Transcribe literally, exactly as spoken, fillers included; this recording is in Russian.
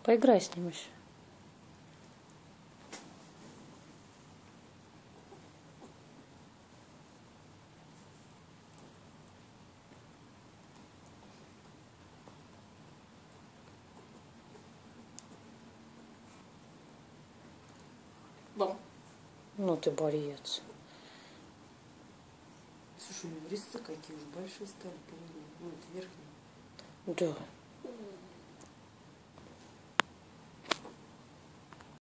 Поиграй с ним еще. Бам. Ну ты борец. Слушай, у него резцы какие уже большие стали, по-моему. Ну, это верхний. Да.